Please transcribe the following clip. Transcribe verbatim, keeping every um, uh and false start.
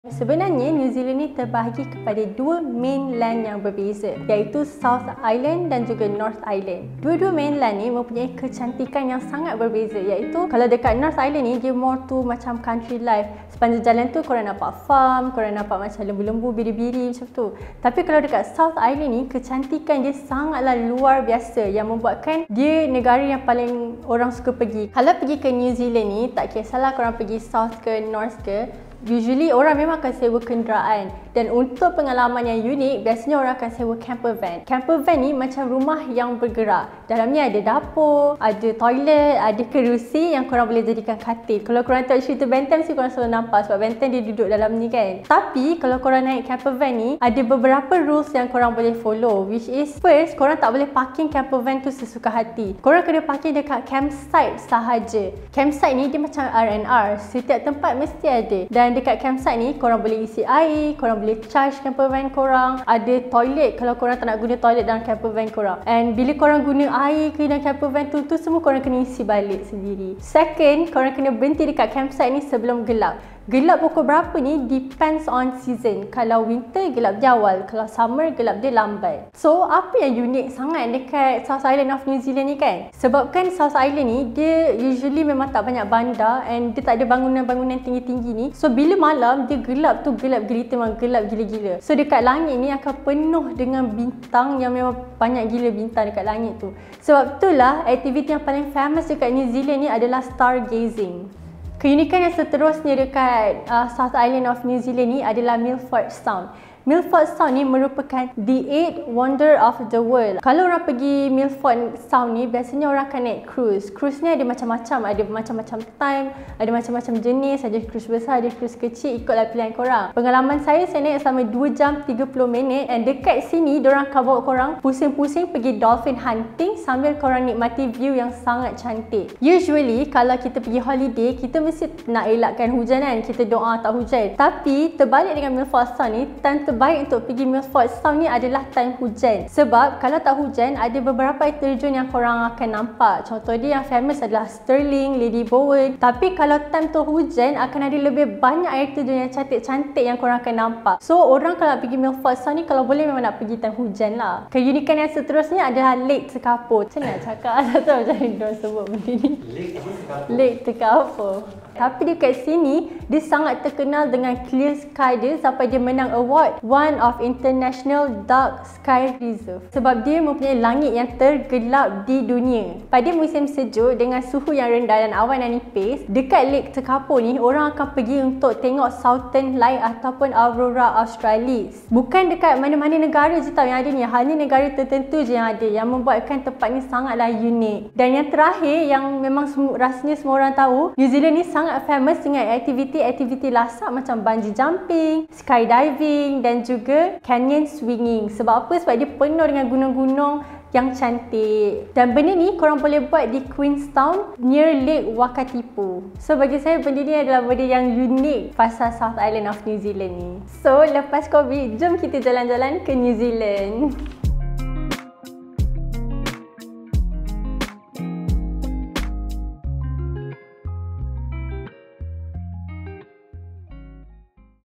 Sebenarnya New Zealand ni terbahagi kepada dua mainland yang berbeza, iaitu South Island dan juga North Island. Dua-dua mainland ni mempunyai kecantikan yang sangat berbeza, iaitu kalau dekat North Island ni dia more tu macam country life. Sepanjang jalan tu korang nampak farm, korang nampak macam lembu-lembu, biri-biri macam tu. Tapi kalau dekat South Island ni kecantikan dia sangatlah luar biasa yang membuatkan dia negara yang paling orang suka pergi. Kalau pergi ke New Zealand ni tak kisahlah korang pergi South ke North ke, usually orang memang akan sewa kenderaan, dan untuk pengalaman yang unik biasanya orang akan sewa camper van. Camper van ni macam rumah yang bergerak. Dalamnya ada dapur, ada toilet, ada kerusi yang korang boleh jadikan katil. Kalau korang tengok cerita Ben ten mesti korang selalu nampak sebab Ben ten dia duduk dalam ni kan. Tapi kalau korang naik camper van ni ada beberapa rules yang korang boleh follow, which is first, korang tak boleh parking camper van tu sesuka hati. Korang kena parking dekat campsite sahaja. Campsite ni dia macam R and R, setiap tempat mesti ada. Dan dekat campsite ni korang boleh isi air, korang boleh charge camper van korang, ada toilet kalau korang tak nak guna toilet dalam camper van korang. And bila korang guna air ke dalam camper van tu, tu semua korang kena isi balik sendiri. Second, korang kena berhenti dekat campsite ni sebelum gelap. Gelap pukul berapa ni depends on season. Kalau winter gelap dia awal, kalau summer gelap dia lambat. So apa yang unik sangat dekat South Island of New Zealand ni kan? Sebabkan South Island ni dia usually memang tak banyak bandar and dia tak ada bangunan-bangunan tinggi-tinggi ni. So bila malam dia gelap tu gelap gelita, memang gelap gila-gila. So dekat langit ni akan penuh dengan bintang yang memang banyak gila bintang dekat langit tu. Sebab itulah aktiviti yang paling famous dekat New Zealand ni adalah stargazing. Keunikan yang seterusnya dekat uh, South Island of New Zealand ni adalah Milford Sound. Milford Sound ni merupakan the eighth wonder of the world. Kalau orang pergi Milford Sound ni, biasanya orang akan naik cruise. Cruise ni ada macam-macam, ada macam-macam time, ada macam-macam jenis, ada cruise besar, ada cruise kecil, ikutlah pilihan korang. Pengalaman saya, saya naik selama dua jam tiga puluh minit, and dekat sini diorang akan bawa korang pusing-pusing pergi dolphin hunting sambil korang nikmati view yang sangat cantik. Usually kalau kita pergi holiday, kita mesti nak elakkan hujan kan, kita doa tak hujan. Tapi terbalik dengan Milford Sound ni, time terbaik untuk pergi Milford Sound ni adalah time hujan. Sebab kalau tak hujan, ada beberapa air terjun yang korang akan nampak. Contoh dia yang famous adalah Stirling, Lady Bowen. Tapi kalau time tu hujan, akan ada lebih banyak air terjun yang cantik-cantik yang korang akan nampak. So orang kalau nak pergi Milford Sound ni, kalau boleh memang nak pergi time hujan lah. Keunikan yang seterusnya adalah Lake Tekapo. Macam nak cakap, tak tahu macam mana diorang sebut benda ni. Lake Tekapo. Tapi dekat sini, dia sangat terkenal dengan clear sky dia sampai dia menang award One of International Dark Sky Reserve. Sebab dia mempunyai langit yang tergelap di dunia. Pada musim sejuk dengan suhu yang rendah dan awan yang nipis, dekat Lake Tekapo ni, orang akan pergi untuk tengok Southern Light ataupun Aurora Australis. Bukan dekat mana-mana negara je tau yang ada ni, hanya negara tertentu je yang ada, yang membuatkan tempat ni sangatlah unik. Dan yang terakhir, yang memang semu, rasanya semua orang tahu, New Zealand ni sangat famous dengan aktiviti-aktiviti lasak macam bungee jumping, skydiving dan juga canyon swinging. Sebab apa? Sebab dia penuh dengan gunung-gunung yang cantik. Dan benda ni korang boleh buat di Queenstown near Lake Wakatipu. So bagi saya benda ni adalah benda yang unik pasal South Island of New Zealand ni. So lepas Covid, jom kita jalan-jalan ke New Zealand.